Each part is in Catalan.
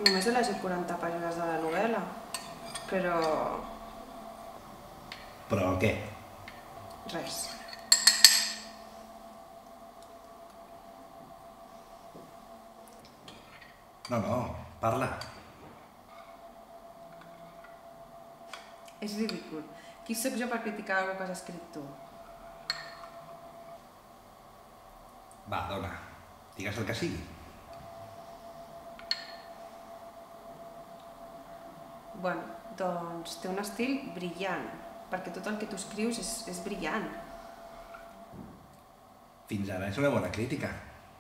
Només he llegit 40 pàgines de la novel·la, però... Però què? res. No, parla. És ridícul. Qui sóc jo per criticar alguna que has escrit tu? Va, dona, digues el que sigui. Bueno, doncs té un estil brillant, perquè tot el que tu escrius és brillant. Fins ara és una bona crítica.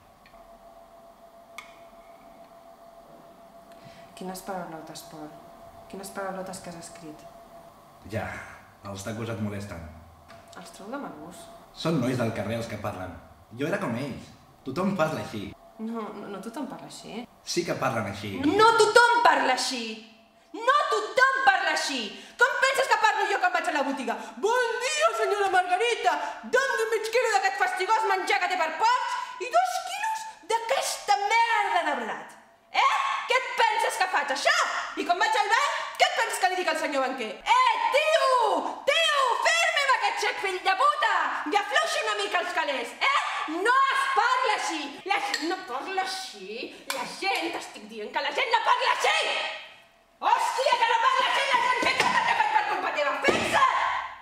Quines paraulotes, Pol? Quines paraulotes que has escrit? Ja, els tacos et molesten. Els trobo de mal gust. Són nois del carrer els que parlen. Jo era com ells. Tothom parla així. No tothom parla així. Sí que parlen així. No tothom parla així! No tothom parla així! Com penses que parlo jo quan vaig a la botiga? Bon dia, senyora Margarita! Doni'm mig quilo d'aquest fastigós menjar que té per porcs i 2 quilos d'aquesta merda de blat. Què et penses que faig, això? I quan vaig al banc, què et penses que li dic al senyor banquer? Tio! Tio! Firma'm aquest xec, fill de puta! I afluixi una mica els calés, No es parla així! La gent no parla així! La gent, t'estic dient que la gent no parla així! Hòstia, que no parla així! La gent pensa que t'ha fet per culpa teva! Pensa!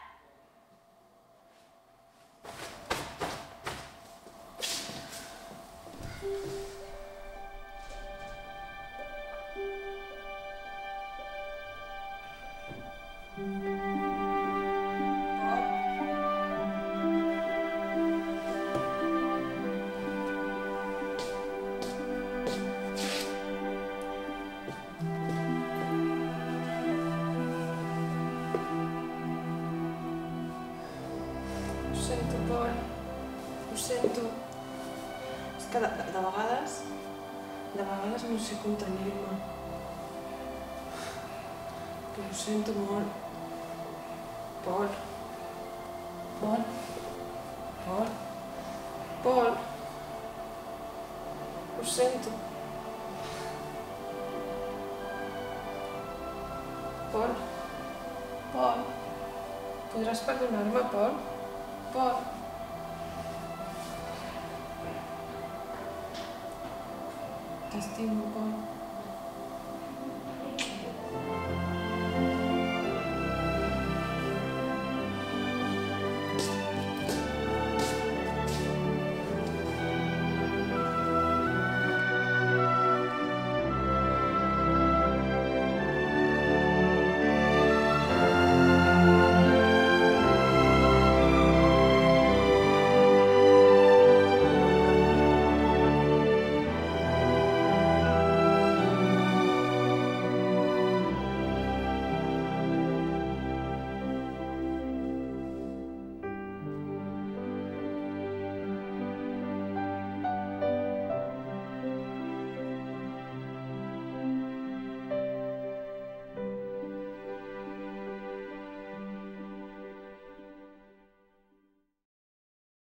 Ho sento, Pol. Ho sento. És que de vegades no sé contenir-me. Però ho sento molt. Pol. Pol. Pol. Pol. Ho sento. Pol. Pol. Podràs perdonar-me, Pol? Pol. T'estimo, Pol.